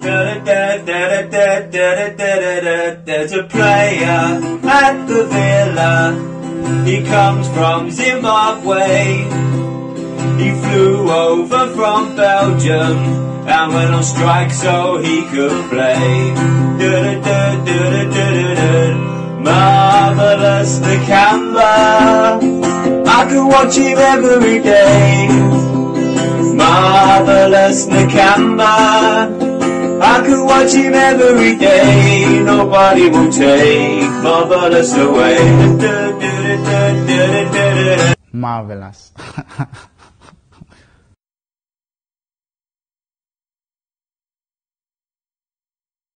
There's a player at the villa. He comes from Zimbabwe. He flew over from Belgium and went on strike so he could play. Marvelous Nakamba, I could watch him every day. Marvelous Nakamba, I could watch him every day. Nobody will take Marvelous away. Marvelous.